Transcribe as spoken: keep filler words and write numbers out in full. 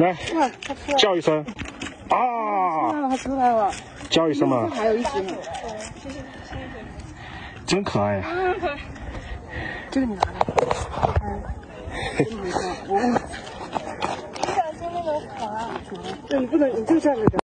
来，叫一声。啊！ 它出来了， 叫一声嘛。 还有一只呢。 真可爱呀、啊！ 这个你拿来。我。不小心那个滑。对，你不能，你就这样子。